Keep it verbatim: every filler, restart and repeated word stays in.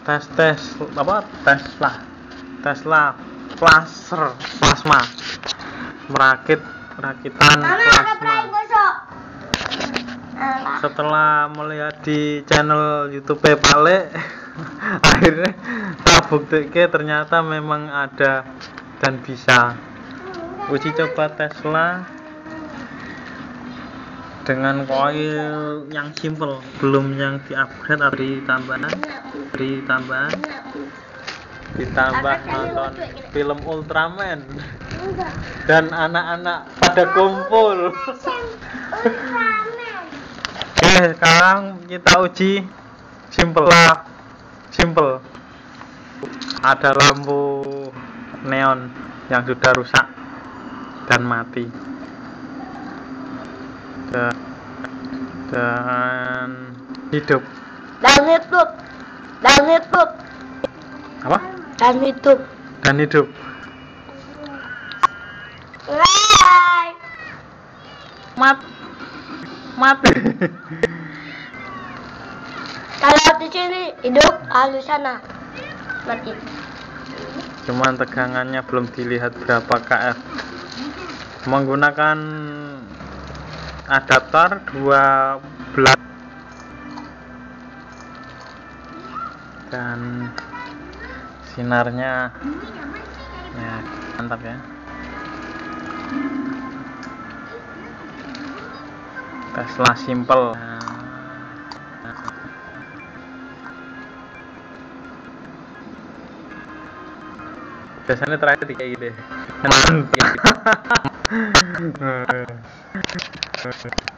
tes tes apa Tesla Tesla Plaser plasma merakit rakitan plasma. Setelah melihat di channel YouTube Pale akhirnya tak buktikan ternyata memang ada dan bisa. Uji coba Tesla dengan koil yang simple, belum yang di-upgrade atau ditambahan, ditambahan, ditambah nonton film Ultraman dan anak-anak pada kumpul. Oke, sekarang kita uji simple lah, simple. Ada lampu neon yang sudah rusak dan mati. Dan hidup dan hidup dan hidup apa dan hidup dan hidup Hai. mat mati. Kalau di sini hidup, lalu sana mati. Cuman tegangannya belum dilihat berapa kF. Menggunakan adaptor dua belas dan sinarnya ya mantap ya. Tesla simple. Biasanya terakhir kayak gitu. Mantap.